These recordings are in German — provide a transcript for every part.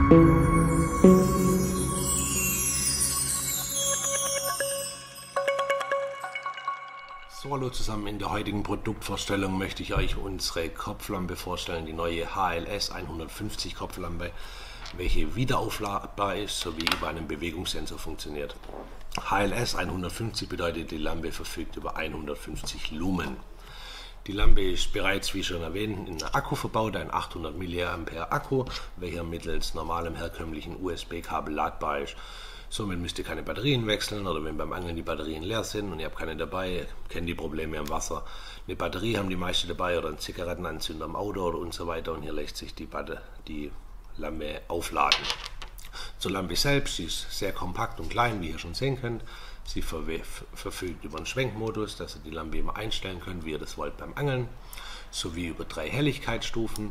So, hallo zusammen, in der heutigen Produktvorstellung möchte ich euch unsere Kopflampe vorstellen, die neue HLS 150 Kopflampe, welche wiederaufladbar ist sowie über einen Bewegungssensor funktioniert. HLS 150 bedeutet, die Lampe verfügt über 150 Lumen. Die Lampe ist bereits, wie schon erwähnt, in einen Akku verbaut, ein 800 mAh Akku, welcher mittels normalem herkömmlichen USB-Kabel ladbar ist. Somit müsst ihr keine Batterien wechseln, oder wenn beim Angeln die Batterien leer sind und ihr habt keine dabei, kennt die Probleme am Wasser. Eine Batterie haben die meisten dabei oder einen Zigarettenanzünder am Auto oder und so weiter, und hier lässt sich die Lampe aufladen. Zur Lampe selbst, sie ist sehr kompakt und klein, wie ihr schon sehen könnt. Sie verfügt über einen Schwenkmodus, dass ihr die Lampe immer einstellen könnt, wie ihr das wollt beim Angeln, sowie über 3 Helligkeitsstufen,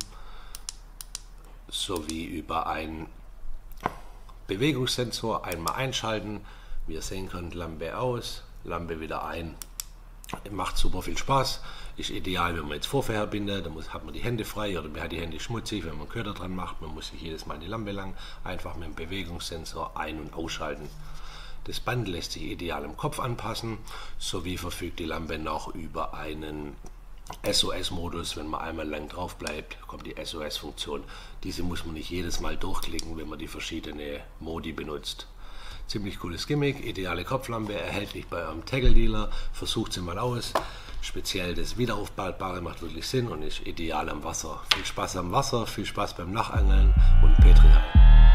sowie über einen Bewegungssensor. Einmal einschalten, wie ihr sehen könnt, Lampe aus, Lampe wieder ein. Macht super viel Spaß, ist ideal, wenn man jetzt Vorfäher bindet, dann hat man die Hände frei oder man hat die Hände schmutzig, wenn man Köder dran macht, man muss sich jedes Mal die Lampe lang einfach mit dem Bewegungssensor ein- und ausschalten. Das Band lässt sich ideal im Kopf anpassen, sowie verfügt die Lampe noch über einen SOS-Modus. Wenn man einmal lang drauf bleibt, kommt die SOS-Funktion. Diese muss man nicht jedes Mal durchklicken, wenn man die verschiedenen Modi benutzt. Ziemlich cooles Gimmick, ideale Kopflampe, erhältlich bei eurem Tackle-Dealer. Versucht sie mal aus. Speziell das Wiederaufladbare macht wirklich Sinn und ist ideal am Wasser. Viel Spaß am Wasser, viel Spaß beim Nachangeln und Petri Heil.